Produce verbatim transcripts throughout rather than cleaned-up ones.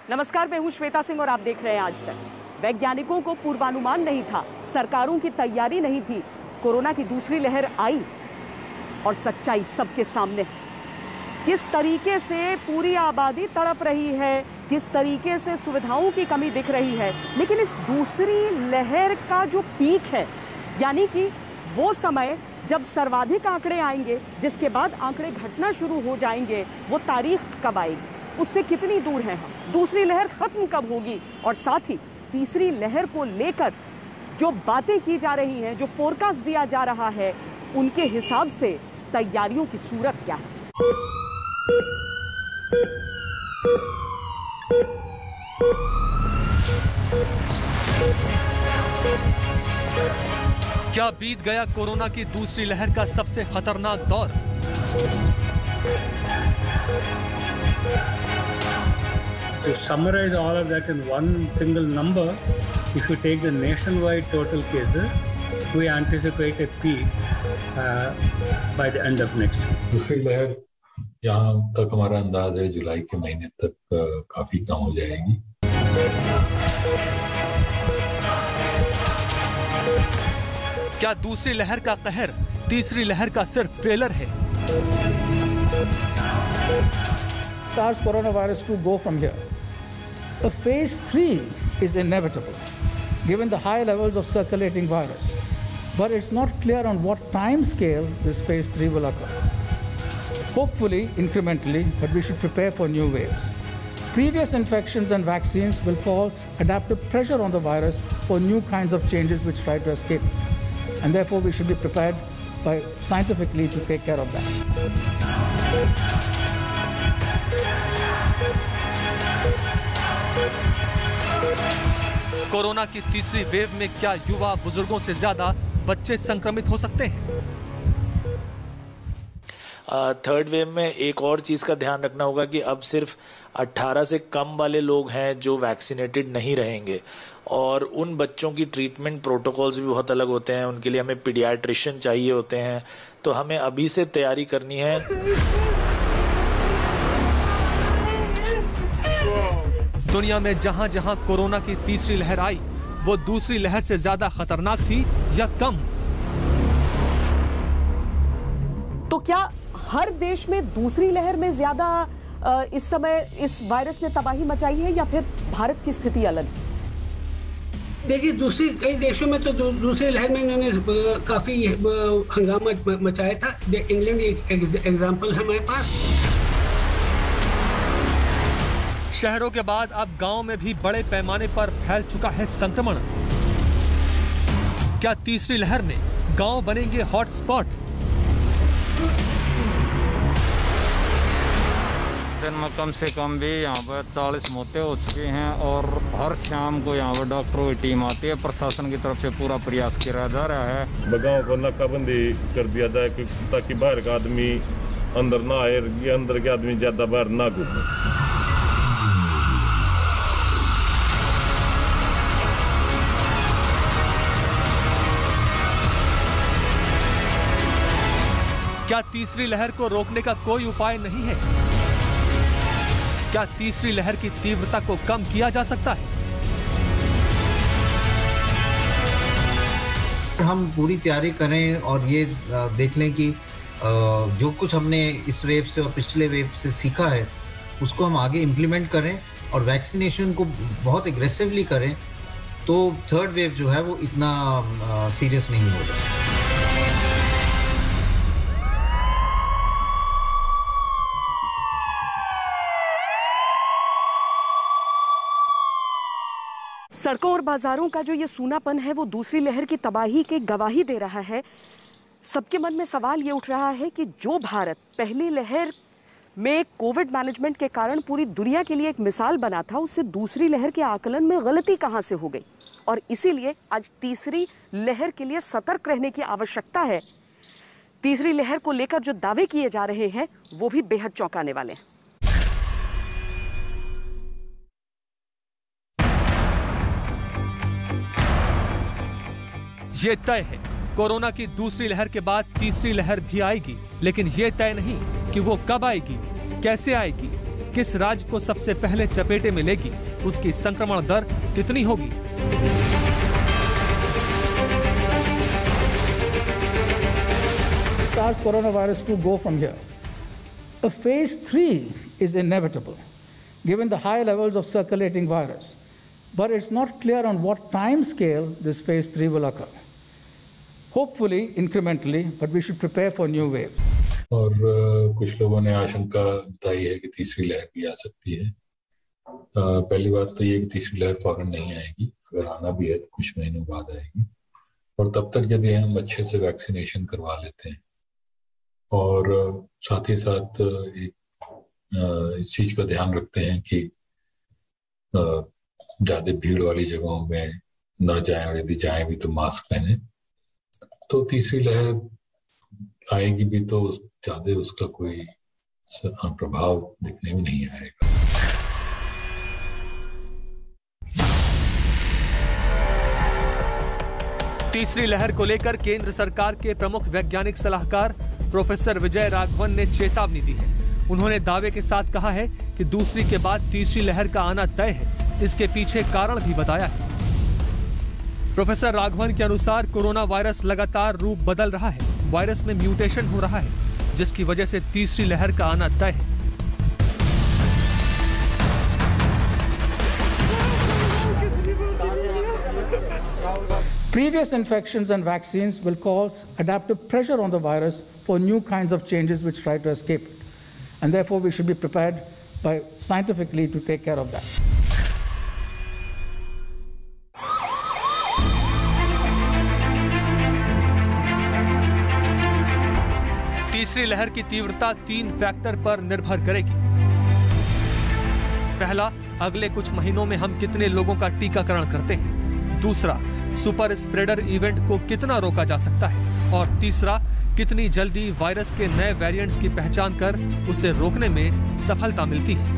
नमस्कार, मैं हूं श्वेता सिंह और आप देख रहे हैं आज तक। वैज्ञानिकों को पूर्वानुमान नहीं था, सरकारों की तैयारी नहीं थी, कोरोना की दूसरी लहर आई और सच्चाई सबके सामने। किस तरीके से पूरी आबादी तड़प रही है, किस तरीके से सुविधाओं की कमी दिख रही है, लेकिन इस दूसरी लहर का जो पीक है, यानी कि वो समय जब सर्वाधिक आंकड़े आएंगे, जिसके बाद आंकड़े घटना शुरू हो जाएंगे, वो तारीख कब आएगी, उससे कितनी दूर हैं हम? दूसरी लहर खत्म कब होगी? और साथ ही तीसरी लहर को लेकर जो बातें की जा रही हैं, जो फोरकास्ट दिया जा रहा है, उनके हिसाब से तैयारियों की सूरत क्या है? क्या बीत गया कोरोना की दूसरी लहर का सबसे खतरनाक दौर? To summarize all of that in one single number, if you take the nationwide total cases, we anticipate a peak uh, by the end of next year. दूसरी लहर यहाँ तक हमारा अंदाज है जुलाई के महीने तक काफी कम हो जाएगी। क्या दूसरी लहर का कहर तीसरी लहर का सिर्फ ट्रेलर है? SARS coronavirus to go from here. A phase three is inevitable, given the high levels of circulating virus. But it's not clear on what time scale this phase three will occur. Hopefully, incrementally, but we should prepare for new waves. Previous infections and vaccines will cause adaptive pressure on the virus for new kinds of changes which try to escape. And therefore, we should be prepared by scientifically to take care of that. Corona की तीसरी wave में क्या युवा बुजुर्गों से ज्यादा बच्चे संक्रमित हो सकते हैं? थर्ड वेव में एक और चीज का ध्यान रखना होगा कि अब सिर्फ अठारह से कम वाले लोग हैं जो वैक्सीनेटेड नहीं रहेंगे, और उन बच्चों की ट्रीटमेंट प्रोटोकॉल्स भी बहुत अलग होते हैं। उनके लिए हमें पीडियाट्रिशियन चाहिए होते हैं, तो हमें अभी से तैयारी करनी है। दुनिया में जहां जहां कोरोना की तीसरी लहर आई, वो दूसरी लहर से ज्यादा खतरनाक थी या कम? तो क्या हर देश में दूसरी लहर में ज्यादा इस समय इस वायरस ने तबाही मचाई है, या फिर भारत की स्थिति अलग? देखिए, दूसरी कई देशों में तो दू, दूसरी लहर में इन्होंने काफी हंगामा मचाया था। इंग्लैंड एक एग्जाम्पल है हमारे पास। शहरों के बाद अब गांव में भी बड़े पैमाने पर फैल चुका है संक्रमण। क्या तीसरी लहर में गांव बनेंगे हॉटस्पॉट? दिन में कम से कम भी यहाँ पर चालीस मौतें हो चुकी हैं, और हर शाम को यहाँ पर डॉक्टरों की टीम आती है। प्रशासन की तरफ से पूरा प्रयास किया जा रहा है। गाँव को नाकाबंदी कर दिया जाए ताकि बाहर का आदमी अंदर ना आए, ये अंदर के आदमी ज्यादा बाहर ना घूमे। क्या तीसरी लहर को रोकने का कोई उपाय नहीं है? क्या तीसरी लहर की तीव्रता को कम किया जा सकता है? हम पूरी तैयारी करें और ये देख लें कि जो कुछ हमने इस वेव से और पिछले वेव से सीखा है, उसको हम आगे इम्प्लीमेंट करें और वैक्सीनेशन को बहुत एग्रेसिवली करें, तो थर्ड वेव जो है वो इतना सीरियस नहीं होगा। सड़कों और बाजारों का जो ये सूनापन है, वो दूसरी लहर की तबाही की गवाही दे रहा है। सबके मन में सवाल ये उठ रहा है कि जो भारत पहली लहर में कोविड मैनेजमेंट के कारण पूरी दुनिया के लिए एक मिसाल बना था, उससे दूसरी लहर के आकलन में गलती कहां से हो गई? और इसीलिए आज तीसरी लहर के लिए सतर्क रहने की आवश्यकता है। तीसरी लहर को लेकर जो दावे किए जा रहे हैं, वो भी बेहद चौंकाने वाले हैं। ये तय है, कोरोना की दूसरी लहर के बाद तीसरी लहर भी आएगी, लेकिन ये तय नहीं कि वो कब आएगी, कैसे आएगी, किस राज्य को सबसे पहले चपेटे में लेगी, उसकी संक्रमण दर कितनी होगी। SARS coronavirus to go from here. A phase three is inevitable, given the high levels of circulating virus. But it's not clear on what time scale this phase three will occur. Hopefully, incrementally, but we should prepare for new waves. और uh, कुछ लोगों ने आशंका बताई है कि तीसरी लहर भी आ सकती है। uh, पहली बात तो ये कि तीसरी लहर फौरन नहीं आएगी, अगर आना भी है तो कुछ महीनों बाद आएगी। और तब तक यदि हम अच्छे से वैक्सीनेशन करवा लेते हैं और साथ ही साथ एक इस चीज का ध्यान रखते हैं कि ज्यादा भीड़ वाली जगहों में न जाएं, और यदि जाएं भी तो मास्क पहने, तो तीसरी लहर आएगी भी तो ज्यादा उसका कोई प्रभाव दिखने में नहीं आएगा। तीसरी लहर को लेकर केंद्र सरकार के प्रमुख वैज्ञानिक सलाहकार प्रोफेसर विजय राघवन ने चेतावनी दी है। उन्होंने दावे के साथ कहा है कि दूसरी के बाद तीसरी लहर का आना तय है। इसके पीछे कारण भी बताया है। प्रोफेसर राघवन के अनुसार कोरोना वायरस लगातार रूप बदल रहा है। वायरस में म्यूटेशन हो रहा है, जिसकी वजह से तीसरी लहर का आना तय है। Previous infections and vaccines will cause adaptive pressure on the virus for new kinds of changes which try to escape it. And therefore, we should be prepared by scientifically to take care of that. तीसरी लहर की तीव्रता तीन factor पर निर्भर करेगी। पहला, अगले कुछ महीनों में हम कितने लोगों का टीकाकरण करते हैं। दूसरा, सुपर स्प्रेडर इवेंट को कितना रोका जा सकता है। और तीसरा, कितनी जल्दी वायरस के नए वेरिएंट्स की पहचान कर उसे रोकने में सफलता मिलती है।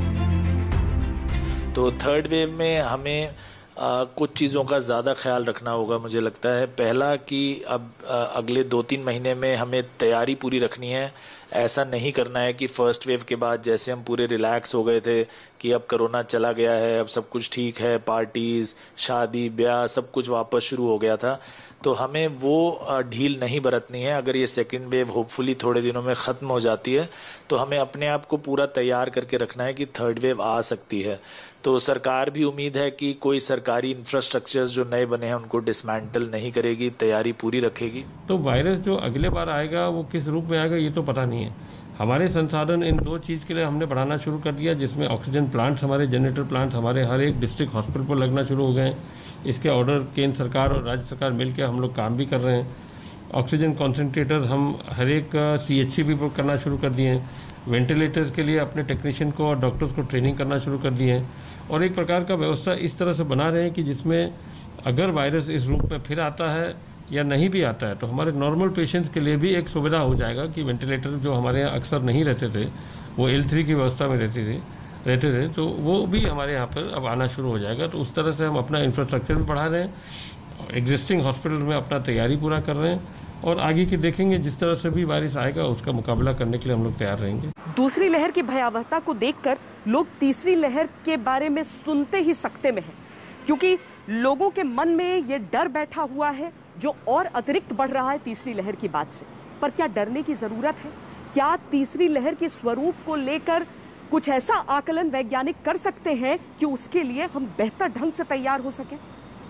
तो थर्ड वेव में हमें आ, कुछ चीज़ों का ज़्यादा ख्याल रखना होगा। मुझे लगता है पहला कि अब आ, अगले दो तीन महीने में हमें तैयारी पूरी रखनी है। ऐसा नहीं करना है कि फर्स्ट वेव के बाद जैसे हम पूरे रिलैक्स हो गए थे कि अब कोरोना चला गया है, अब सब कुछ ठीक है, पार्टीज, शादी, ब्याह सब कुछ वापस शुरू हो गया था, तो हमें वो ढील नहीं बरतनी है। अगर ये सेकेंड वेव होपफुली थोड़े दिनों में ख़त्म हो जाती है तो हमें अपने आप को पूरा तैयार करके रखना है कि थर्ड वेव आ सकती है। तो सरकार भी उम्मीद है कि कोई सरकारी इंफ्रास्ट्रक्चर्स जो नए बने हैं उनको डिसमेंटल नहीं करेगी, तैयारी पूरी रखेगी। तो वायरस जो अगले बार आएगा वो किस रूप में आएगा ये तो पता नहीं है। हमारे संसाधन इन दो चीज़ के लिए हमने बढ़ाना शुरू कर दिया, जिसमें ऑक्सीजन प्लांट्स, हमारे जनरेटर प्लांट्स हमारे हर एक डिस्ट्रिक्ट हॉस्पिटल पर लगना शुरू हो गए हैं। इसके ऑर्डर केंद्र सरकार और राज्य सरकार मिलकर हम लोग काम भी कर रहे हैं। ऑक्सीजन कॉन्सेंट्रेटर हम हर एक सी एच सी भी करना शुरू कर दिए हैं। वेंटिलेटर्स के लिए अपने टेक्नीशियन को और डॉक्टर्स को ट्रेनिंग करना शुरू कर दिए हैं। और एक प्रकार का व्यवस्था इस तरह से बना रहे हैं कि जिसमें अगर वायरस इस रूप में फिर आता है या नहीं भी आता है तो हमारे नॉर्मल पेशेंट्स के लिए भी एक सुविधा हो जाएगा कि वेंटिलेटर जो हमारे यहाँ अक्सर नहीं रहते थे, वो एल थ्री की व्यवस्था में रहती थी रहते थे तो वो भी हमारे यहाँ पर अब आना शुरू हो जाएगा। तो उस तरह से हम अपना इंफ्रास्ट्रक्चर भी बढ़ा रहे हैं, एग्जिस्टिंग हॉस्पिटल में अपना तैयारी पूरा कर रहे हैं और आगे की देखेंगे जिस तरह से भी वायरस आएगा उसका मुकाबला करने के लिए हम लोग तैयार रहेंगे। दूसरी लहर की भयावहता को देखकर लोग तीसरी लहर के बारे में सुनते ही सकते में हैं, क्योंकि लोगों के मन में ये डर बैठा हुआ है जो और अतिरिक्त बढ़ रहा है तीसरी लहर की बात से। पर क्या डरने की जरूरत है? क्या तीसरी लहर के स्वरूप को लेकर कुछ ऐसा आकलन वैज्ञानिक कर सकते हैं कि उसके लिए हम बेहतर ढंग से तैयार हो सकें?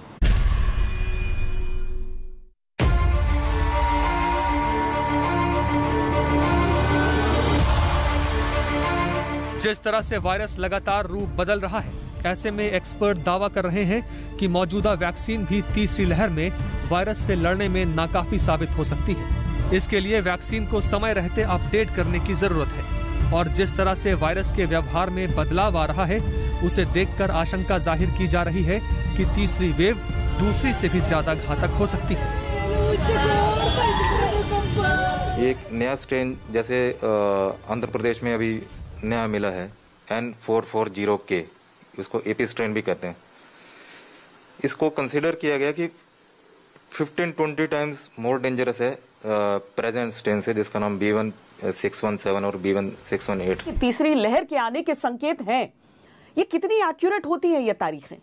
जिस तरह से वायरस लगातार रूप बदल रहा है, ऐसे में एक्सपर्ट दावा कर रहे हैं कि मौजूदा वैक्सीन भी तीसरी लहर में वायरस से लड़ने में नाकाफी साबित हो सकती है। इसके लिए वैक्सीन को समय रहते अपडेट करने की जरूरत है और जिस तरह से वायरस के व्यवहार में बदलाव आ रहा है उसे देखकर आशंका जाहिर की जा रही है कि तीसरी वेव दूसरी से भी ज्यादा घातक हो सकती है। एक नया स्ट्रेन जैसे आंध्र प्रदेश में अभी नया मिला है एन फोर फोर जीरो के, उसको एपी स्ट्रेन भी कहते हैं। इसको कंसीडर किया गया कि fifteen twenty times more dangerous है प्रेजेंट स्ट्रेन से, जिसका नाम B one six one seven और B one six one eight. तीसरी लहर के आने के संकेत हैं, ये कितनी एक्यूरेट होती है ये तारीखें?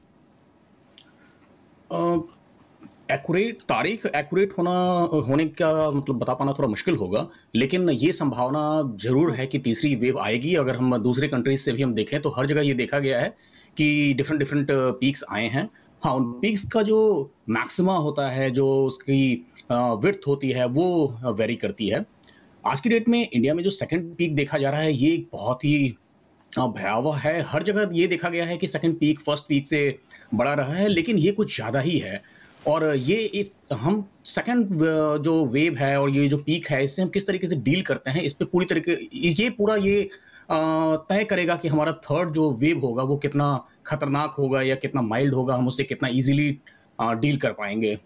एक्यूरेट तारीख एक्यूरेट होना होने का मतलब बता पाना थोड़ा मुश्किल होगा, लेकिन ये संभावना जरूर है कि तीसरी वेव आएगी। अगर हम दूसरे कंट्रीज से भी हम देखें तो हर जगह ये देखा गया है कि डिफरेंट डिफरेंट पीक्स आए हैं। हाँ, उन पीक्स का जो मैक्सिमा होता है, जो उसकी विड्थ होती है, वो वेरी करती है। आज की डेट में इंडिया में जो सेकंड पीक देखा जा रहा है ये बहुत ही भयावह है। हर जगह ये देखा गया है कि सेकंड पीक फर्स्ट पीक से बड़ा रहा है, लेकिन ये कुछ ज़्यादा ही है। और ये एक हम सेकंड जो वेव है और ये जो पीक है, इससे हम किस तरीके से डील करते हैं, इस पे पूरी तरीके ये पूरा ये तय करेगा कि हमारा थर्ड जो वेव होगा वो कितना खतरनाक होगा या कितना माइल्ड होगा, हम उससे कितना इजीली डील कर पाएंगे।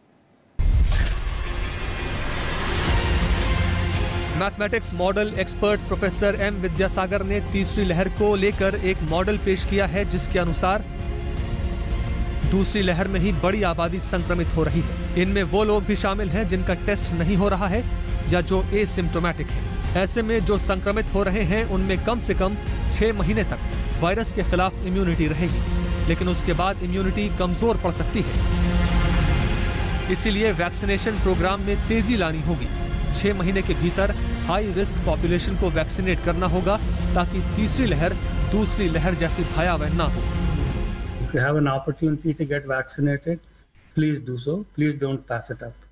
Mathematics model expert professor M Vidyasagar ने तीसरी लहर को लेकर एक मॉडल पेश किया है, जिसके अनुसार दूसरी लहर में ही बड़ी आबादी संक्रमित हो रही है। इनमें वो लोग भी शामिल हैं जिनका टेस्ट नहीं हो रहा है या जो एसिम्प्टोमेटिक है। ऐसे में जो संक्रमित हो रहे हैं उनमें कम से कम छह महीने तक वायरस के खिलाफ इम्यूनिटी रहेगी, लेकिन उसके बाद इम्यूनिटी कमजोर पड़ सकती है। इसीलिए वैक्सीनेशन प्रोग्राम में तेजी लानी होगी। छह महीने के भीतर हाई रिस्क पॉपुलेशन को वैक्सीनेट करना होगा ताकि तीसरी लहर दूसरी लहर जैसी भयावह ना हो। If you have an opportunity to get vaccinated, please do so. Please don't pass it up.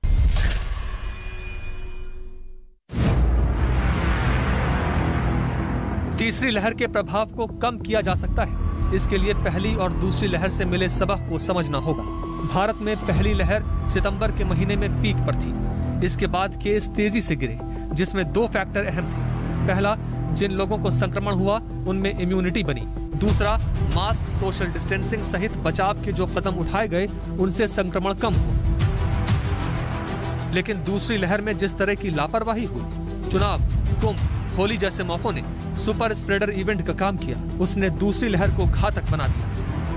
तीसरी लहर के प्रभाव को कम किया जा सकता है। इसके लिए पहली और दूसरी लहर से मिले सबक को समझना होगा। भारत में पहली लहर सितंबर के महीने में पीक पर थी। इसके बाद केस तेजी से गिरे, जिसमें दो फैक्टर अहम थे। पहला, जिन लोगों को संक्रमण हुआ उनमें इम्यूनिटी बनी। दूसरा, मास्क, सोशल डिस्टेंसिंग सहित बचाव के जो कदम उठाए गए उनसे संक्रमण कम हुआ। लेकिन दूसरी लहर में जिस तरह की लापरवाही हुई, चुनाव, कुंभ, होली जैसे मौकों ने सुपर स्प्रेडर इवेंट का काम किया, उसने दूसरी लहर को घातक बना दिया।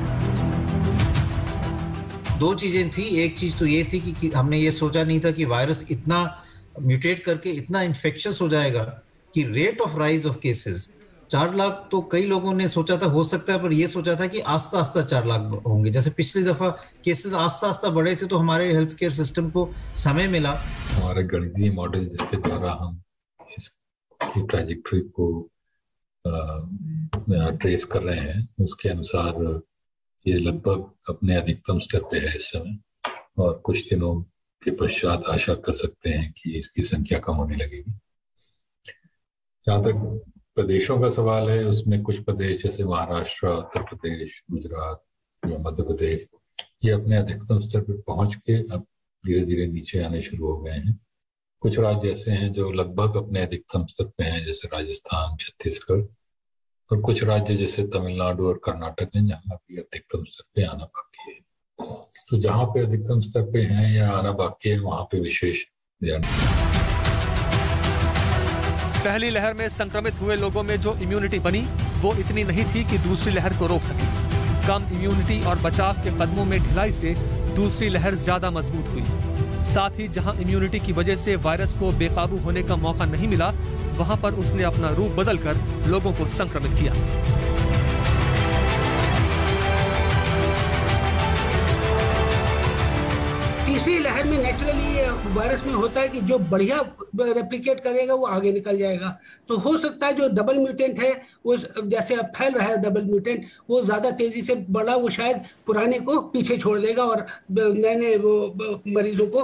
दो चीजें थी। एक चीज तो ये थी कि, कि हमने ये सोचा नहीं था कि वायरस इतना म्यूटेट करके इतना इन्फेक्शियस हो जाएगा कि rate of rise of cases चार लाख तो कई लोगों ने सोचा था हो सकता है, पर ये सोचा था कि आस्ता आस्ता चार लाख होंगे। जैसे पिछली दफा केसेस आस्ता आस्ता बढ़े थे तो हमारे हेल्थ केयर सिस्टम को समय मिला। हमारे गणितीय मॉडल जिसके द्वारा हम इसकी ट्रैजेक्टरी को ट्रेस कर रहे हैं, उसके अनुसार ये लगभग अपने अधिकतम स्तर पे है इस समय, और कुछ दिनों के पश्चात आशा कर सकते हैं कि इसकी संख्या कम होने लगेगी। जहाँ तक प्रदेशों का सवाल है, उसमें कुछ प्रदेश जैसे महाराष्ट्र, उत्तर प्रदेश, गुजरात या मध्य प्रदेश, ये अपने अधिकतम स्तर पर पहुंच के अब धीरे धीरे नीचे आने शुरू हो गए हैं। कुछ राज्य ऐसे हैं जो लगभग अपने अधिकतम स्तर पे हैं, जैसे राजस्थान, छत्तीसगढ़, और कुछ राज्य जैसे तमिलनाडु और कर्नाटक हैं जहाँ भी अधिकतम स्तर पे आना बाकी है। तो जहाँ पे अधिकतम स्तर पे हैं या आना बाकी है, वहाँ पे विशेष ध्यान। पहली लहर में संक्रमित हुए लोगों में जो इम्यूनिटी बनी वो इतनी नहीं थी कि दूसरी लहर को रोक सके। कम इम्यूनिटी और बचाव के कदमों में ढिलाई से दूसरी लहर ज्यादा मजबूत हुई। साथ ही जहां इम्यूनिटी की वजह से वायरस को बेकाबू होने का मौका नहीं मिला, वहां पर उसने अपना रूप बदलकर लोगों को संक्रमित किया। तीसरी लहर में नेचुरली वायरस में होता है कि जो बढ़िया रेप्लिकेट करेगा वो आगे निकल जाएगा। तो हो सकता है जो डबल म्यूटेंट है वो जैसे अब फैल रहा है डबल म्यूटेंट, वो ज्यादा तेजी से बढ़ा, वो शायद पुराने को पीछे छोड़ देगा और नए नए वो मरीजों को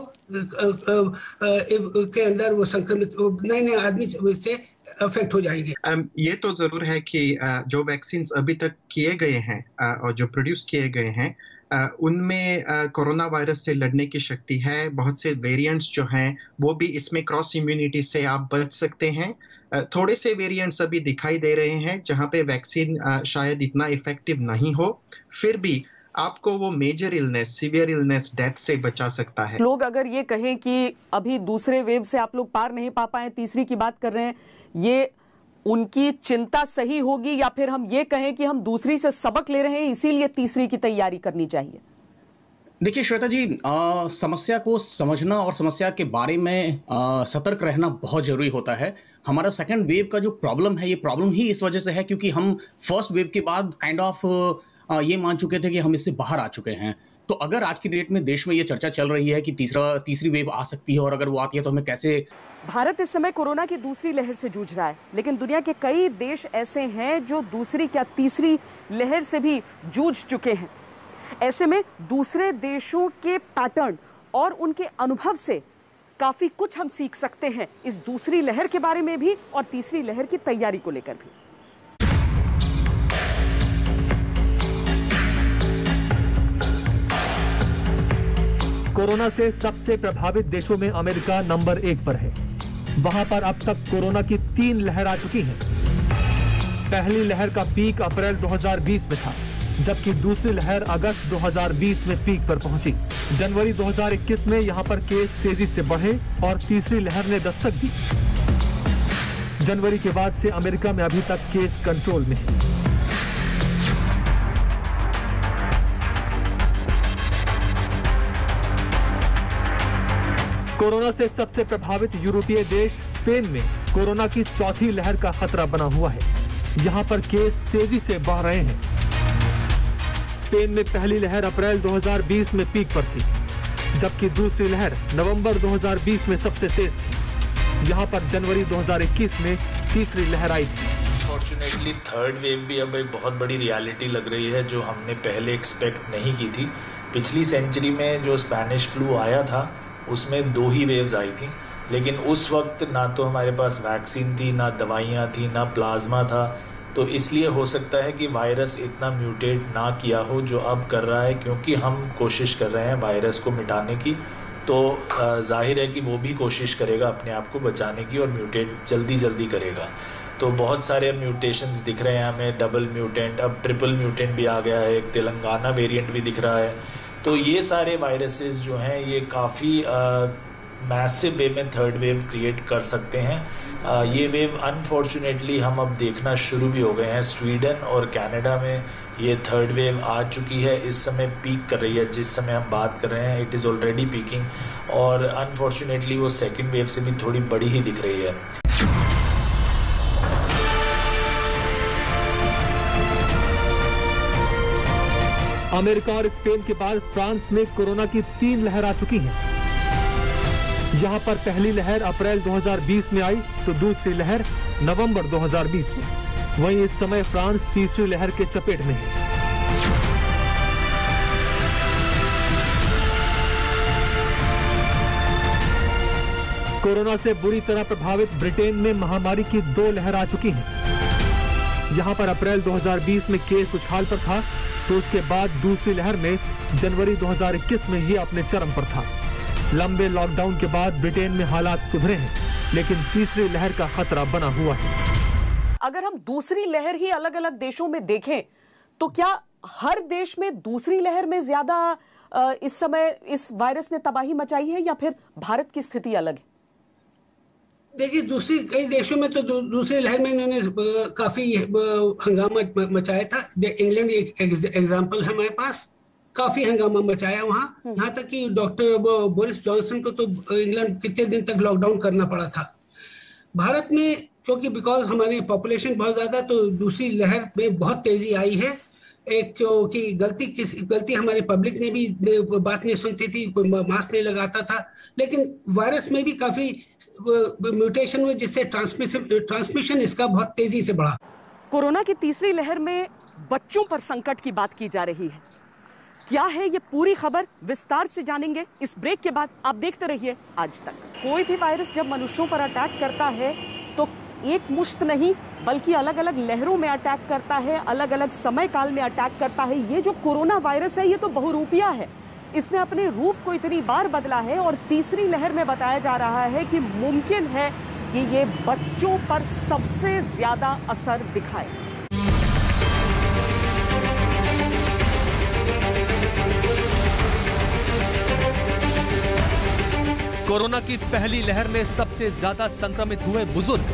के अंदर वो संक्रमित नए नए आदमी से अफेक्ट हो जाएंगे। um, ये तो जरूर है कि uh, जो वैक्सीन अभी तक किए गए हैं uh, और जो प्रोड्यूस किए गए हैं uh, उनमें uh, कोरोना वायरस से लड़ने की शक्ति है। बहुत से वेरिएंट्स जो हैं वो भी इसमें क्रॉस इम्यूनिटी से आप बच सकते हैं। uh, थोड़े से वेरिएंट्स अभी दिखाई दे रहे हैं जहाँ पे वैक्सीन uh, शायद इतना इफेक्टिव नहीं हो, फिर भी आपको वो major illness, severe illness, death से बचा सकता है। लोग अगर ये कहें कि अभी दूसरे वेव से आप लोग पार नहीं पा पाए, तीसरी की बात कर रहे हैं, ये उनकी चिंता सही होगी या फिर हम ये कहें कि हम दूसरी से सबक ले रहे हैं इसीलिए तीसरी की तैयारी करनी चाहिए? देखिए श्वेता जी, आ, समस्या को समझना और समस्या के बारे में आ, सतर्क रहना बहुत जरूरी होता है। हमारा सेकंड वेव का जो प्रॉब्लम है, ये प्रॉब्लम ही इस वजह से है क्योंकि हम फर्स्ट वेव के बाद काइंड ऑफ ये मान चुके थे कि हम इससे बाहर आ चुके हैं। तो अगर आज की डेट में देश में ये चर्चा चल रही है कि तीसरा तीसरी वेव आ सकती है और अगर वो आती है तो हमें कैसे। भारत इस समय कोरोना की दूसरी लहर से जूझ रहा है, लेकिन दुनिया के कई देश ऐसे हैं जो दूसरी क्या तीसरी लहर से भी जूझ चुके हैं। ऐसे में दूसरे देशों के पैटर्न और उनके अनुभव से काफी कुछ हम सीख सकते हैं, इस दूसरी लहर के बारे में भी और तीसरी लहर की तैयारी को लेकर भी। कोरोना से सबसे प्रभावित देशों में अमेरिका नंबर एक पर है। वहां पर अब तक कोरोना की तीन लहर आ चुकी हैं। पहली लहर का पीक अप्रैल दो हज़ार बीस में था, जबकि दूसरी लहर अगस्त दो हज़ार बीस में पीक पर पहुंची। जनवरी दो हज़ार इक्कीस में यहां पर केस तेजी से बढ़े और तीसरी लहर ने दस्तक दी। जनवरी के बाद से अमेरिका में अभी तक केस कंट्रोल में है। कोरोना से सबसे प्रभावित यूरोपीय देश स्पेन में कोरोना की चौथी लहर का खतरा बना हुआ है। यहां पर केस तेजी से बढ़ रहे हैं। स्पेन में पहली लहर अप्रैल दो हज़ार बीस में पीक पर थी, जबकि दूसरी लहर नवंबर दो हज़ार बीस में सबसे तेज थी। यहां पर जनवरी दो हज़ार इक्कीस में तीसरी लहर आई थी। फॉर्चुनेटली थर्ड वेव भी अब एक बहुत बड़ी रियलिटी लग रही है जो हमने पहले एक्सपेक्ट नहीं की थी। पिछली सेंचुरी में जो स्पेनिश फ्लू आया था उसमें दो ही वेव्स आई थी, लेकिन उस वक्त ना तो हमारे पास वैक्सीन थी, ना दवाइयाँ थी, ना प्लाज्मा था। तो इसलिए हो सकता है कि वायरस इतना म्यूटेट ना किया हो जो अब कर रहा है, क्योंकि हम कोशिश कर रहे हैं वायरस को मिटाने की। तो जाहिर है कि वो भी कोशिश करेगा अपने आप को बचाने की और म्यूटेट जल्दी जल्दी करेगा। तो बहुत सारे म्यूटेशंस दिख रहे हैं हमें, डबल म्यूटेंट, अब ट्रिपल म्यूटेंट भी आ गया है, एक तेलंगाना वेरिएंट भी दिख रहा है। तो ये सारे वायरसेस जो हैं ये काफ़ी मैसिव वे में थर्ड वेव क्रिएट कर सकते हैं। आ, ये वेव अनफॉर्चुनेटली हम अब देखना शुरू भी हो गए हैं। स्वीडन और कनाडा में ये थर्ड वेव आ चुकी है, इस समय पीक कर रही है। जिस समय हम बात कर रहे हैं इट इज़ ऑलरेडी पीकिंग, और अनफॉर्चुनेटली वो सेकेंड वेव से भी थोड़ी बड़ी ही दिख रही है। अमेरिका और स्पेन के बाद फ्रांस में कोरोना की तीन लहर आ चुकी हैं। यहां पर पहली लहर अप्रैल दो हज़ार बीस में आई तो दूसरी लहर नवंबर दो हज़ार बीस में। वहीं इस समय फ्रांस तीसरी लहर के चपेट में है। कोरोना से बुरी तरह प्रभावित ब्रिटेन में महामारी की दो लहर आ चुकी हैं। यहां पर अप्रैल दो हज़ार बीस में केस उछाल पर था, तो उसके बाद दूसरी लहर में जनवरी दो हज़ार इक्कीस में ये अपने चरम पर था। लंबे लॉकडाउन के बाद ब्रिटेन में हालात सुधरे हैं, लेकिन तीसरी लहर का खतरा बना हुआ है। अगर हम दूसरी लहर ही अलग अलग देशों में देखें तो क्या हर देश में दूसरी लहर में ज्यादा इस समय इस वायरस ने तबाही मचाई है, या फिर भारत की स्थिति अलग है? देखिए, दूसरी कई देशों में तो दू, दूसरी लहर में इन्होंने काफी हंगामा मचाया था। इंग्लैंड एक एग्जांपल है हमारे पास, काफी हंगामा मचाया वहाँ, यहाँ तक कि डॉक्टर बोरिस जॉनसन को तो इंग्लैंड कितने दिन तक लॉकडाउन करना पड़ा था। भारत में क्योंकि बिकॉज हमारे पॉपुलेशन बहुत ज्यादा, तो दूसरी लहर में बहुत तेजी आई है। एक क्योंकि गलती किस गलती हमारे पब्लिक ने भी बात नहीं सुनती थी, मास्क नहीं लगाता था, लेकिन वायरस में भी काफी म्यूटेशन हुए जिससे ट्रांसमिशन ट्रांसमिशन इसका बहुत तेजी से बढ़ा। कोरोना की तीसरी लहर में बच्चों पर संकट की बात की जा रही है। क्या है ये पूरी खबर, विस्तार से जानेंगे इस ब्रेक के बाद। आप देखते रहिए आज तक। कोई भी वायरस जब मनुष्यों पर अटैक करता है तो एक मुश्त नहीं बल्कि अलग अलग लहरों में अटैक करता है, अलग अलग समय काल में अटैक करता है। ये जो कोरोना वायरस है ये तो बहुरूपिया है, इसने अपने रूप को इतनी बार बदला है और तीसरी लहर में बताया जा रहा है कि मुमकिन है कि ये बच्चों पर सबसे ज्यादा असर दिखाए। कोरोना की पहली लहर में सबसे ज्यादा संक्रमित हुए बुजुर्ग।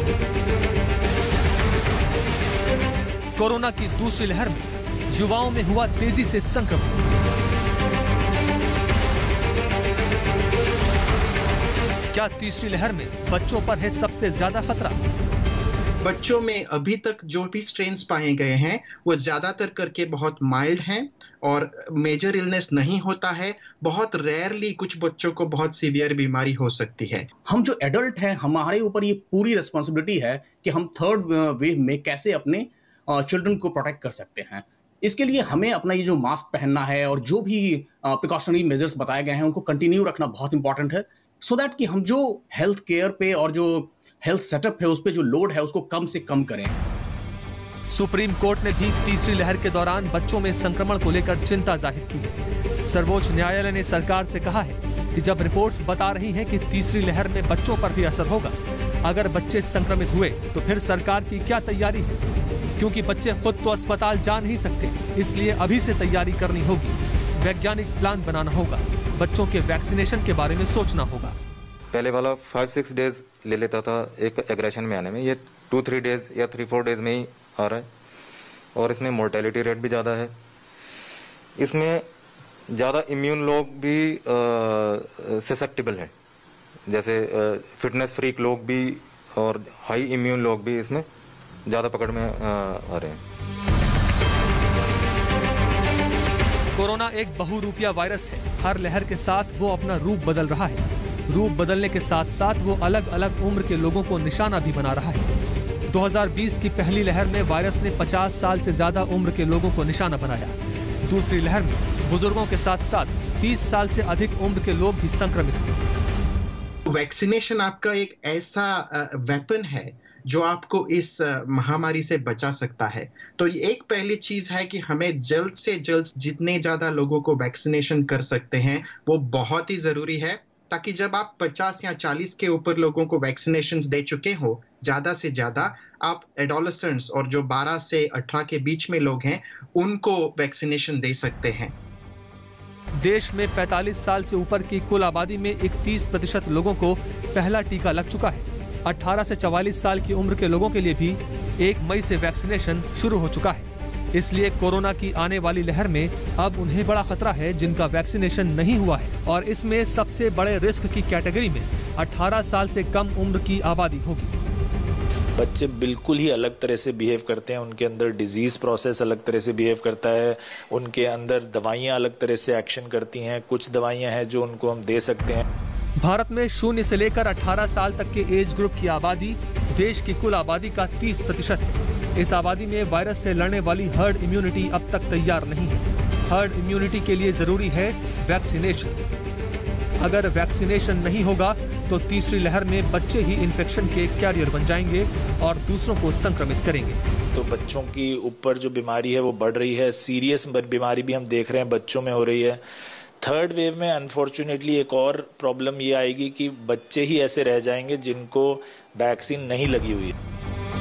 कोरोना की दूसरी लहर में युवाओं में हुआ तेजी से संक्रमण। क्या तीसरी लहर में बच्चों पर है सबसे ज्यादा खतरा? बच्चों में अभी तक जो भी स्ट्रेन्स पाए गए हैं वो ज्यादातर करके बहुत माइल्ड हैं और मेजर इलनेस नहीं होता है। बहुत रेयरली कुछ बच्चों को बहुत सीवियर बीमारी हो सकती है। हम जो एडल्ट हैं, हमारे ऊपर ये पूरी रिस्पॉन्सिबिलिटी है कि हम थर्ड वेव में कैसे अपने चिल्ड्रन को प्रोटेक्ट कर सकते हैं। इसके लिए हमें अपना ये जो मास्क पहनना है और जो भी प्रिकॉशनरी मेजर्स बताए गए हैं उनको कंटिन्यू रखना बहुत इंपॉर्टेंट है, सो दैट कि हम जो हेल्थ केयर पे और जो हेल्थ सेटअप है उस पे जो लोड है उसको कम से कम करें। सुप्रीम कोर्ट ने भी तीसरी लहर के दौरान बच्चों में संक्रमण को लेकर चिंता जाहिर की है। सर्वोच्च न्यायालय ने सरकार से कहा है कि जब रिपोर्ट्स बता रही हैं कि तीसरी लहर में बच्चों पर भी असर होगा, अगर बच्चे संक्रमित हुए तो फिर सरकार की क्या तैयारी है? क्योंकि बच्चे खुद तो अस्पताल जा नहीं सकते, इसलिए अभी से तैयारी करनी होगी, वैज्ञानिक प्लान बनाना होगा, बच्चों के वैक्सीनेशन के बारे में सोचना होगा। पहले वाला फाइव सिक्स डेज ले लेता था एक एग्रेशन में आने में, ये टू थ्री डेज या थ्री फोर डेज में ही आ रहा है और इसमें मोर्टेलिटी रेट भी ज़्यादा है। इसमें ज़्यादा इम्यून लोग भी ससेप्टेबल है, जैसे फिटनेस फ्रीक लोग भी और हाई इम्यून लोग भी इसमें ज़्यादा पकड़ में आ, आ रहे हैं। कोरोना एक बहुरूपिया वायरस है। हर लहर के साथ वो अपना रूप बदल रहा है। रूप बदलने के साथ साथ वो अलग अलग उम्र के लोगों को निशाना भी बना रहा है। दो हज़ार बीस की पहली लहर में वायरस ने पचास साल से ज्यादा उम्र के लोगों को निशाना बनाया। दूसरी लहर में बुजुर्गों के साथ साथ तीस साल से अधिक उम्र के लोग भी संक्रमित हुए। वैक्सीनेशन आपका एक ऐसा वेपन है जो आपको इस महामारी से बचा सकता है। तो एक पहली चीज है कि हमें जल्द से जल्द जितने ज्यादा लोगों को वैक्सीनेशन कर सकते हैं वो बहुत ही जरूरी है, ताकि जब आप पचास या चालीस के ऊपर लोगों को वैक्सीनेशंस दे चुके हो, ज्यादा से ज्यादा आप एडोलेसेंट्स और जो बारह से अठारह के बीच में लोग हैं उनको वैक्सीनेशन दे सकते हैं। देश में पैंतालीस साल से ऊपर की कुल आबादी में इकतीस प्रतिशत लोगों को पहला टीका लग चुका है। अठारह से चवालीस साल की उम्र के लोगों के लिए भी एक मई से वैक्सीनेशन शुरू हो चुका है। इसलिए कोरोना की आने वाली लहर में अब उन्हें बड़ा खतरा है जिनका वैक्सीनेशन नहीं हुआ है, और इसमें सबसे बड़े रिस्क की कैटेगरी में अठारह साल से कम उम्र की आबादी होगी। बच्चे बिल्कुल ही अलग तरह से बिहेव करते हैं, उनके अंदर डिजीज प्रोसेस अलग तरह से बिहेव करता है, उनके अंदर दवाइयाँ अलग तरह से एक्शन करती हैं। कुछ दवाइयाँ हैं जो उनको हम दे सकते हैं। भारत में शून्य से लेकर अठारह साल तक के एज ग्रुप की आबादी देश की कुल आबादी का तीस प्रतिशत है। इस आबादी में वायरस से लड़ने वाली हर्ड इम्यूनिटी अब तक तैयार नहीं है। हर्ड इम्यूनिटी के लिए जरूरी है वैक्सीनेशन। अगर वैक्सीनेशन नहीं होगा तो तीसरी लहर में बच्चे ही इन्फेक्शन के कैरियर बन जाएंगे और दूसरों को संक्रमित करेंगे। तो बच्चों की ऊपर जो बीमारी है वो बढ़ रही है। सीरियस बीमारी भी हम देख रहे हैं बच्चों में हो रही है। थर्ड वेव में अनफॉर्चुनेटली एक और प्रॉब्लम ये आएगी कि बच्चे ही ऐसे रह जाएंगे जिनको वैक्सीन नहीं लगी हुई है।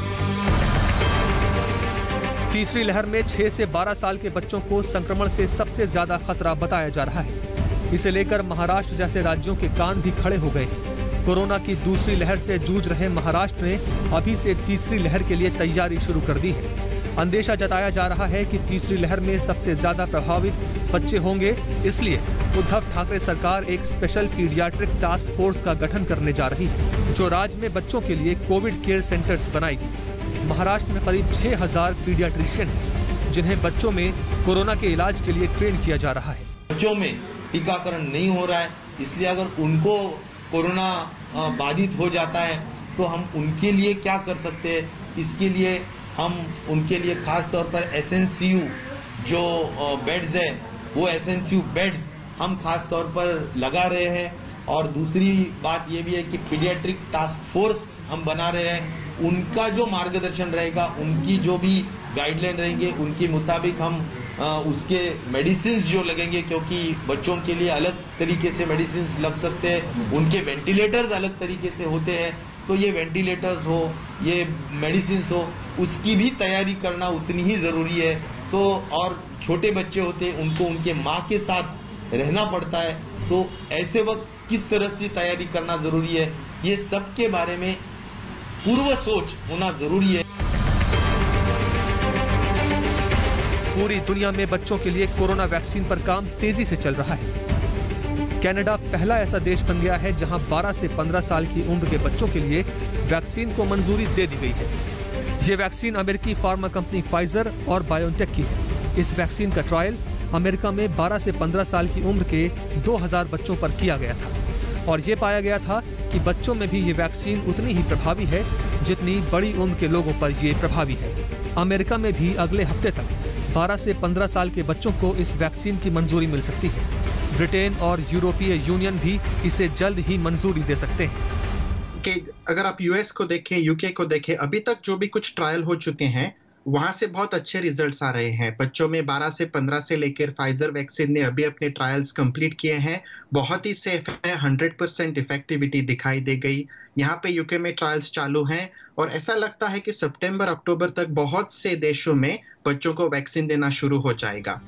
तीसरी लहर में छह से बारह साल के बच्चों को संक्रमण से सबसे ज्यादा खतरा बताया जा रहा है। इसे लेकर महाराष्ट्र जैसे राज्यों के कान भी खड़े हो गए हैं। कोरोना की दूसरी लहर से जूझ रहे महाराष्ट्र ने अभी से तीसरी लहर के लिए तैयारी शुरू कर दी है। अंदेशा जताया जा रहा है कि तीसरी लहर में सबसे ज्यादा प्रभावित बच्चे होंगे, इसलिए उद्धव ठाकरे सरकार एक स्पेशल पीडियाट्रिक टास्क फोर्स का गठन करने जा रही है, जो राज्य में बच्चों के लिए कोविड केयर सेंटर्स बनाएगी। महाराष्ट्र में करीब छह हजार पीडियाट्रिशियन हैं, जिन्हें बच्चों में कोरोना के इलाज के लिए ट्रेन किया जा रहा है। बच्चों में टीकाकरण नहीं हो रहा है, इसलिए अगर उनको कोरोना बाधित हो जाता है तो हम उनके लिए क्या कर सकते हैं, इसके लिए हम उनके लिए खास तौर पर एस एन सी यू जो बेड्स है वो S N C U beds हम खास तौर पर लगा रहे हैं। और दूसरी बात ये भी है कि पीडियाट्रिक टास्क फोर्स हम बना रहे हैं। उनका जो मार्गदर्शन रहेगा, उनकी जो भी गाइडलाइन रहेंगे, उनके मुताबिक हम आ, उसके मेडिसिन जो लगेंगे, क्योंकि बच्चों के लिए अलग तरीके से मेडिसिन लग सकते हैं, उनके वेंटिलेटर्स अलग तरीके से होते हैं। तो ये वेंटिलेटर्स हो, ये मेडिसिन हो, उसकी भी तैयारी करना उतनी ही जरूरी है। तो और छोटे बच्चे होते हैं, उनको उनके माँ के साथ रहना पड़ता है, तो ऐसे वक्त किस तरह से तैयारी करना जरूरी है, ये सब के बारे में पूर्व सोच होना जरूरी है। पूरी दुनिया में बच्चों के लिए कोरोना वैक्सीन पर काम तेजी से चल रहा है। कनाडा पहला ऐसा देश बन गया है जहां बारह से पंद्रह साल की उम्र के बच्चों के लिए वैक्सीन को मंजूरी दे दी गई है। ये वैक्सीन अमेरिकी फार्मा कंपनी फाइजर और बायोटेक की है। इस वैक्सीन का ट्रायल अमेरिका में बारह से पंद्रह साल की उम्र के दो हज़ार बच्चों पर किया गया था और ये पाया गया था कि बच्चों में भी ये वैक्सीन उतनी ही प्रभावी है जितनी बड़ी उम्र के लोगों पर ये प्रभावी है। अमेरिका में भी अगले हफ्ते तक बारह से पंद्रह साल के बच्चों को इस वैक्सीन की मंजूरी मिल सकती है। ब्रिटेन और यूरोपीय यूनियन भी इसे जल्द ही मंजूरी दे सकते हैं। कि अगर आप यूएस को देखें, यूके को देखें, अभी तक जो भी कुछ ट्रायल हो चुके हैं वहां से बहुत अच्छे रिजल्ट्स आ रहे हैं। बच्चों में बारह से पंद्रह से लेकर फाइजर वैक्सीन ने अभी अपने ट्रायल्स कंप्लीट किए हैं। बहुत ही सेफ है, हंड्रेड परसेंट इफेक्टिविटी दिखाई दे गई। यहाँ पे यूके में ट्रायल्स चालू हैं और ऐसा लगता है कि सितंबर अक्टूबर तक बहुत से देशों में बच्चों को वैक्सीन देना शुरू हो जाएगा।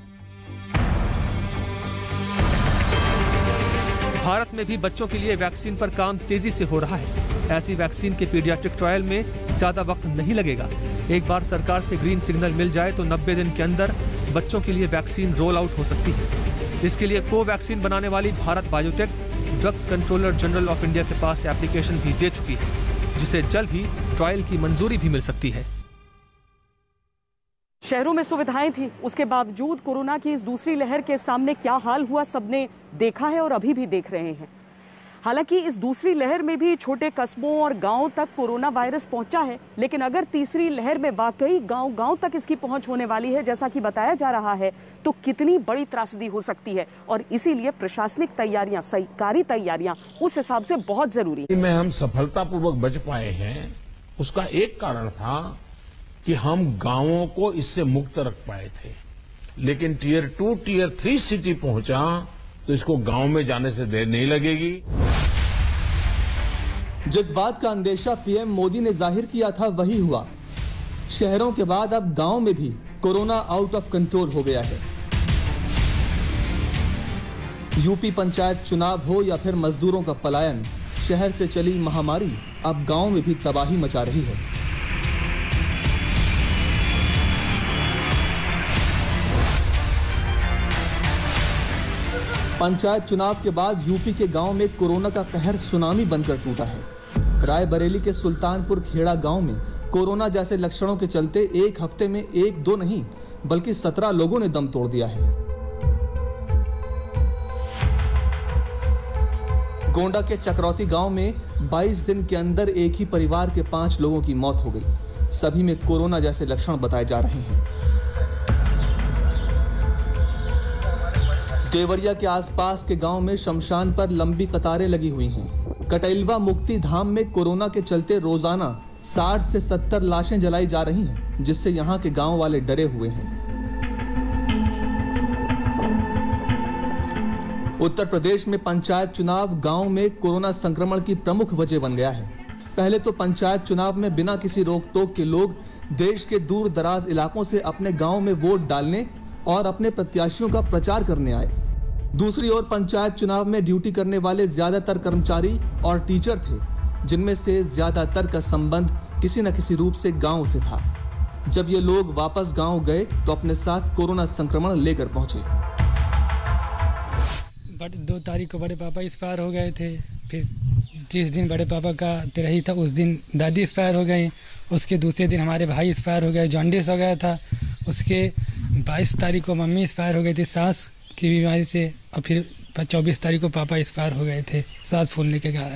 भारत में भी बच्चों के लिए वैक्सीन पर काम तेजी से हो रहा है। ऐसी वैक्सीन के पीडियाट्रिक ट्रायल में ज्यादा वक्त नहीं लगेगा। एक बार सरकार से ग्रीन सिग्नल मिल जाए तो नब्बे दिन के अंदर बच्चों के लिए वैक्सीन रोल आउट हो सकती है। इसके लिए कोवैक्सीन बनाने वाली Bharat Biotech drug controller general of India के पास एप्लीकेशन भी दे चुकी है, जिसे जल्द ही ट्रायल की मंजूरी भी मिल सकती है। शहरों में सुविधाएं थी, उसके बावजूद कोरोना की इस दूसरी लहर के सामने क्या हाल हुआ सबने देखा है और अभी भी देख रहे हैं। हालांकि इस दूसरी लहर में भी छोटे कस्बों और गांवों तक कोरोना वायरस पहुंचा है, लेकिन अगर तीसरी लहर में वाकई गांव-गांव तक इसकी पहुंच होने वाली है जैसा कि बताया जा रहा है, तो कितनी बड़ी त्रासदी हो सकती है। और इसीलिए प्रशासनिक तैयारियां, सरकारी तैयारियां उस हिसाब से बहुत जरूरी है। में हम सफलतापूर्वक बच पाए हैं, उसका एक कारण था कि हम गांवों को इससे मुक्त रख पाए थे। लेकिन tier two tier three city पहुंचा तो इसको गांव में जाने से देर नहीं लगेगी। जिस बात का अंदेशा पीएम मोदी ने जाहिर किया था वही हुआ। शहरों के बाद अब गांव में भी कोरोना आउट ऑफ कंट्रोल हो गया है। यूपी पंचायत चुनाव हो या फिर मजदूरों का पलायन, शहर से चली महामारी अब गांव में भी तबाही मचा रही है। पंचायत चुनाव के बाद यूपी के गांव में कोरोना का कहर सुनामी बनकर टूटा है। रायबरेली के सुल्तानपुर खेड़ा गांव में कोरोना जैसे लक्षणों के चलते एक हफ्ते में एक दो नहीं बल्कि सत्रह लोगों ने दम तोड़ दिया है। गोंडा के चक्रौती गांव में बाईस दिन के अंदर एक ही परिवार के पांच लोगों की मौत हो गई। सभी में कोरोना जैसे लक्षण बताए जा रहे हैं। देवरिया के आसपास के गांव में शमशान पर लंबी कतारें लगी हुई हैं। कटैलवा मुक्ति धाम में कोरोना के चलते रोजाना साठ से सत्तर लाशें जलाई जा रही हैं, जिससे यहां के गांव वाले डरे हुए हैं। उत्तर प्रदेश में पंचायत चुनाव गांव में कोरोना संक्रमण की प्रमुख वजह बन गया है। पहले तो पंचायत चुनाव में बिना किसी रोक टोक के लोग देश के दूर दराज इलाकों से अपने गांव में वोट डालने और अपने प्रत्याशियों का प्रचार करने आए। दूसरी ओर पंचायत चुनाव में ड्यूटी करने वाले ज्यादातर कर्मचारी और टीचर थे, जिनमें से ज्यादातर का संबंध किसी न किसी रूप से गांव से था। जब ये लोग वापस गांव गए तो अपने साथ कोरोना संक्रमण लेकर पहुंचे। दो तारीख को बड़े पापा एक्सपायर हो गए थे, फिर जिस दिन बड़े पापा का तिरही था उस दिन दादी एक्सपायर हो गई, उसके दूसरे दिन हमारे भाई एक्सपायर हो गए, जॉन्डिस हो गया था। उसके बाईस तारीख को मम्मी एक्सपायर हो गई थी सांस की बीमारी से, और फिर चौबीस तारीख को पापा एक्सपायर हो गए थे सांस फूलने के कारण।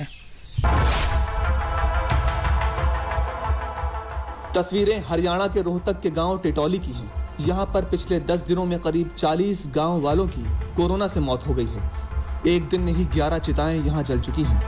तस्वीरें हरियाणा के रोहतक के गांव टिटौली की हैं। यहां पर पिछले दस दिनों में करीब चालीस गांव वालों की कोरोना से मौत हो गई है। एक दिन में ही ग्यारह चिताएं यहां जल चुकी हैं।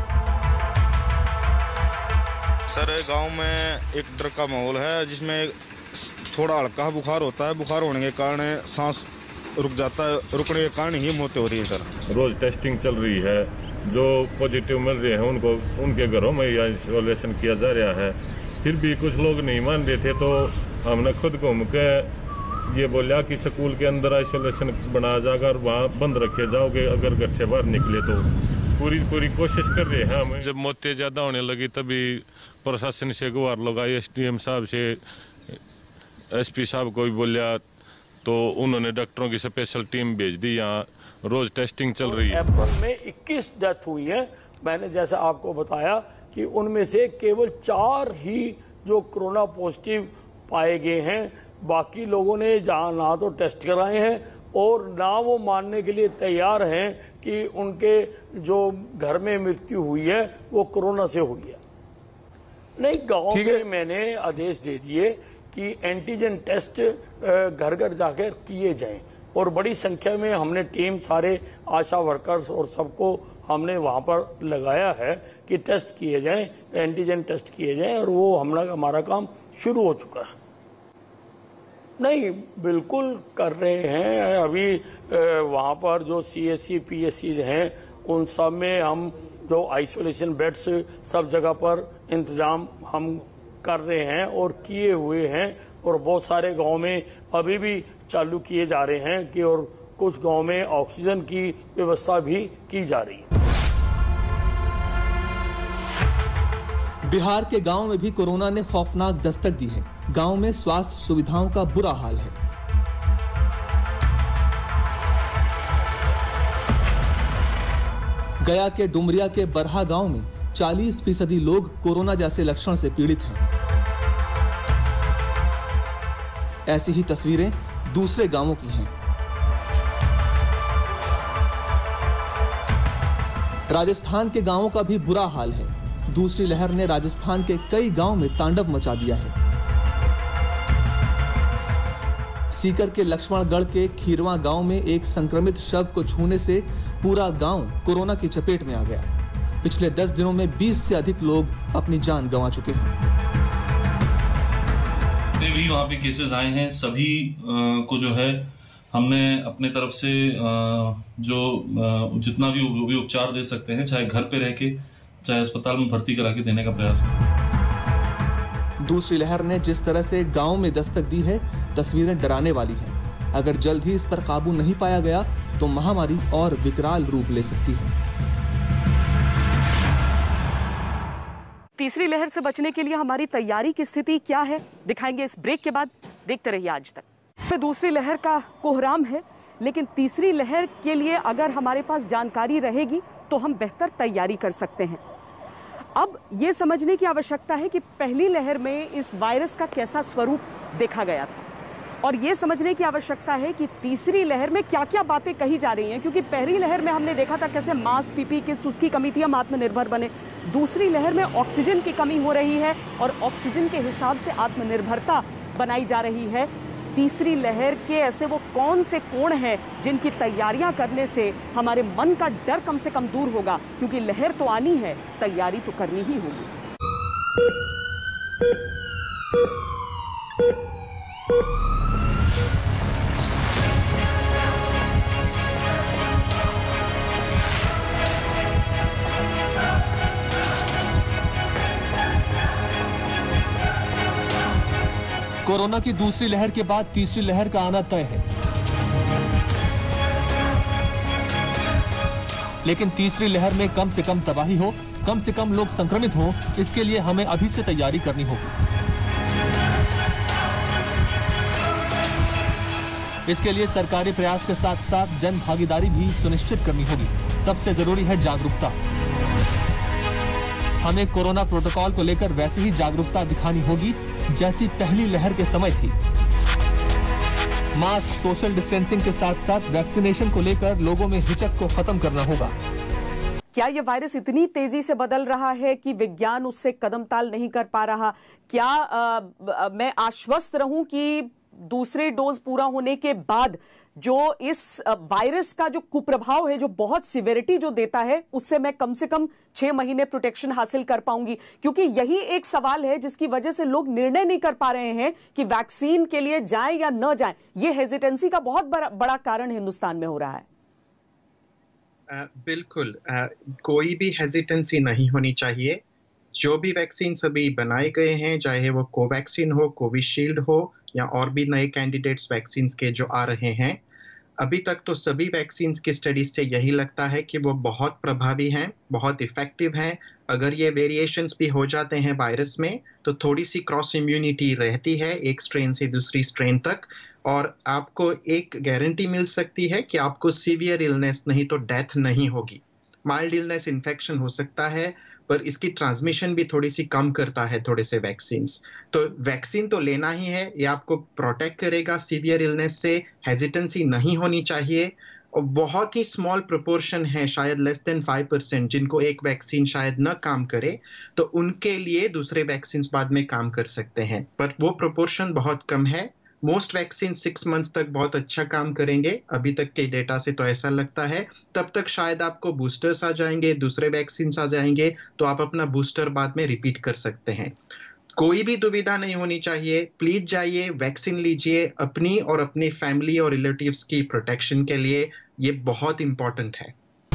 सर, गांव में एक डर का माहौल है, जिसमें थोड़ा हल्का बुखार होता है। बुखार होने के कारण सांस रुक जाता है, रुकने के कारण ही मौतें हो रही है। सर, रोज टेस्टिंग चल रही है। जो पॉजिटिव मिल रहे हैं उनको उनके घरों में आइसोलेशन किया जा रहा है। फिर भी कुछ लोग नहीं मान रहे थे, तो हमने खुद घूम के ये बोला कि स्कूल के अंदर आइसोलेशन बनाया जाएगा और वहाँ बंद रखे जाओगे अगर घर से बाहर निकले तो। पूरी पूरी कोशिश कर रहे हैं हम। जब मौतें ज़्यादा होने लगी तभी प्रशासन से गुहार लगाई, एस डी एम साहब से, एस पी साहब को भी बोलिया, तो उन्होंने डॉक्टरों की स्पेशल टीम भेज दी यहाँ रोज टेस्टिंग चल रही है। अप्रैल में इक्कीस डेथ हुई है। मैंने जैसा आपको बताया कि उनमें से केवल चार ही जो कोरोना पॉजिटिव पाए गए हैं। बाकी लोगों ने जहाँ ना तो टेस्ट कराए हैं और ना वो मानने के लिए तैयार हैं कि उनके जो घर में मृत्यु हुई है वो कोरोना से हुई है। नहीं, गांव में मैंने आदेश दे दिए कि एंटीजन टेस्ट घर घर जाकर किए जाएं और बड़ी संख्या में हमने टीम सारे आशा वर्कर्स और सबको हमने वहां पर लगाया है कि टेस्ट किए जाएं, एंटीजन टेस्ट किए जाएं और वो हमारा हमारा काम शुरू हो चुका है। नहीं, बिल्कुल कर रहे हैं। अभी वहां पर जो सीएससी पीएससी हैं उन सब में हम जो आइसोलेशन बेड्स सब जगह पर इंतजाम हम कर रहे हैं और किए हुए हैं और बहुत सारे गांव में अभी भी चालू किए जा रहे हैं कि और कुछ गांव में ऑक्सीजन की व्यवस्था भी की जा रही है। बिहार के गांव में भी कोरोना ने खौफनाक दस्तक दी है। गांव में स्वास्थ्य सुविधाओं का बुरा हाल है। गया के डुमरिया के बरहा गांव में चालीस फीसदी लोग कोरोना जैसे लक्षण से पीड़ित हैं। ऐसी ही तस्वीरें दूसरे गांवों की हैं। राजस्थान के गांवों का भी बुरा हाल है। दूसरी लहर ने राजस्थान के कई गांव में तांडव मचा दिया है। सीकर के लक्ष्मणगढ़ के खीरवा गांव में एक संक्रमित शव को छूने से पूरा गांव कोरोना की चपेट में आ गया। पिछले दस दिनों में बीस से अधिक लोग अपनी जान गंवा चुके हैं। भी वहाँ पे केसेस आए हैं। सभी को जो है हमने अपने तरफ से जो जितना भी भी उपचार दे सकते हैं, चाहे घर पे रह के चाहे अस्पताल में भर्ती करा के देने का प्रयास है। दूसरी लहर ने जिस तरह से गांव में दस्तक दी है, तस्वीरें डराने वाली हैं। अगर जल्द ही इस पर काबू नहीं पाया गया तो महामारी और विकराल रूप ले सकती है। तीसरी लहर से बचने के लिए हमारी तैयारी की स्थिति क्या है, दिखाएंगे इस ब्रेक के बाद। देखते रहिए आज तक। दूसरी लहर का कोहराम है, लेकिन तीसरी लहर के लिए अगर हमारे पास जानकारी रहेगी तो हम बेहतर तैयारी कर सकते हैं। अब ये समझने की आवश्यकता है कि पहली लहर में इस वायरस का कैसा स्वरूप देखा गया था और ये समझने की आवश्यकता है कि तीसरी लहर में क्या क्या बातें कही जा रही हैं, क्योंकि पहली लहर में हमने देखा था कैसे मास्क पीपी किट्स उसकी कमी थी, हम आत्मनिर्भर बने। दूसरी लहर में ऑक्सीजन की कमी हो रही है और ऑक्सीजन के हिसाब से आत्मनिर्भरता बनाई जा रही है। तीसरी लहर के ऐसे वो कौन से कोण हैं जिनकी तैयारियां करने से हमारे मन का डर कम से कम दूर होगा, क्योंकि लहर तो आनी है, तैयारी तो करनी ही होगी। कोरोना की दूसरी लहर के बाद तीसरी लहर का आना तय है, लेकिन तीसरी लहर में कम से कम तबाही हो, कम से कम लोग संक्रमित हों, इसके लिए हमें अभी से तैयारी करनी होगी। इसके लिए सरकारी प्रयास के साथ साथ जन भागीदारी भी सुनिश्चित करनी होगी। सबसे जरूरी है जागरूकता। हमें कोरोना प्रोटोकॉल को लेकर वैसी ही जागरूकता दिखानी होगी जैसी पहली लहर के समय थी। मास्क, सोशल डिस्टेंसिंग के साथ साथ वैक्सीनेशन को लेकर लोगों में हिचक को खत्म करना होगा। क्या यह वायरस इतनी तेजी से बदल रहा है कि विज्ञान उससे कदम ताल नहीं कर पा रहा? क्या आ, आ, मैं आश्वस्त रहूं कि दूसरे डोज पूरा होने के बाद जो इस वायरस का जो कुप्रभाव है, जो बहुत सिवियरिटी जो देता है, उससे मैं कम से कम छह महीने प्रोटेक्शन हासिल कर पाऊंगी? क्योंकि यही एक सवाल है जिसकी वजह से लोग निर्णय नहीं कर पा रहे हैं कि वैक्सीन के लिए जाएं या न जाएं। ये हेजिटेंसी का बहुत बड़ा, बड़ा कारण हिंदुस्तान में हो रहा है। uh, बिल्कुल uh, कोई भी हेजिटेंसी नहीं होनी चाहिए। जो भी वैक्सीन सभी बनाए गए हैं, चाहे वो कोवैक्सीन हो, कोविशील्ड हो या और भी नए कैंडिडेट्स वैक्सीन के जो आ रहे हैं, अभी तक तो सभी वैक्सीन की स्टडीज से यही लगता है कि वो बहुत प्रभावी हैं, बहुत इफेक्टिव हैं अगर ये वेरिएशंस भी हो जाते हैं वायरस में तो थोड़ी सी क्रॉस इम्यूनिटी रहती है एक स्ट्रेन से दूसरी स्ट्रेन तक, और आपको एक गारंटी मिल सकती है कि आपको सीवियर इलनेस नहीं तो डेथ नहीं होगी। माइल्ड इलनेस इन्फेक्शन हो सकता है पर इसकी ट्रांसमिशन भी थोड़ी सी कम करता है थोड़े से वैक्सीन्स। तो वैक्सीन तो लेना ही है, ये आपको प्रोटेक्ट करेगा सीवियर इलनेस से, हेजिटेंसी नहीं होनी चाहिए। और बहुत ही स्मॉल प्रोपोर्शन है, शायद लेस देन फाइव परसेंट, जिनको एक वैक्सीन शायद न काम करे तो उनके लिए दूसरे वैक्सीन बाद में काम कर सकते हैं, पर वो प्रोपोर्शन बहुत कम है। मोस्ट वैक्सीन सिक्स मंथ्स तक बहुत अच्छा काम करेंगे, अभी तक के डेटा से तो ऐसा लगता है। तब तक शायद आपको बूस्टर्स आ जाएंगे, दूसरे वैक्सीन आ जाएंगे, तो आप अपना बूस्टर बाद में रिपीट कर सकते हैं। कोई भी दुविधा नहीं होनी चाहिए, प्लीज जाइए, वैक्सीन लीजिए अपनी और अपनी फैमिली और रिलेटिव्स की प्रोटेक्शन के लिए, ये बहुत इंपॉर्टेंट है।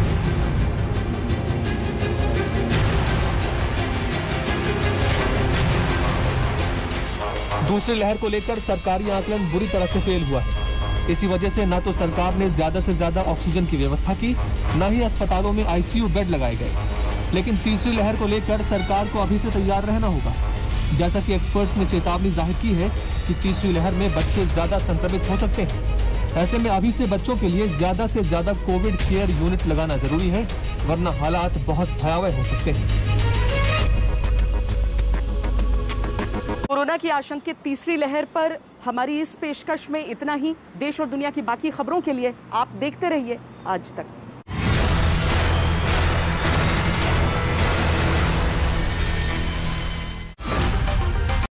दूसरी लहर को लेकर सरकारी आकलन बुरी तरह से फेल हुआ है। इसी वजह से न तो सरकार ने ज्यादा से ज्यादा ऑक्सीजन की व्यवस्था की, न ही अस्पतालों में आईसीयू बेड लगाए गए। लेकिन तीसरी लहर को लेकर सरकार को अभी से तैयार रहना होगा। जैसा कि एक्सपर्ट्स ने चेतावनी जाहिर की है कि तीसरी लहर में बच्चे ज्यादा संक्रमित हो सकते हैं। ऐसे में अभी से बच्चों के लिए ज्यादा से ज्यादा कोविड केयर यूनिट लगाना जरूरी है, वरना हालात बहुत भयावह हो सकते हैं। कोरोना की आशंकित तीसरी लहर पर हमारी इस पेशकश में इतना ही। देश और दुनिया की बाकी खबरों के लिए आप देखते रहिए आज तक।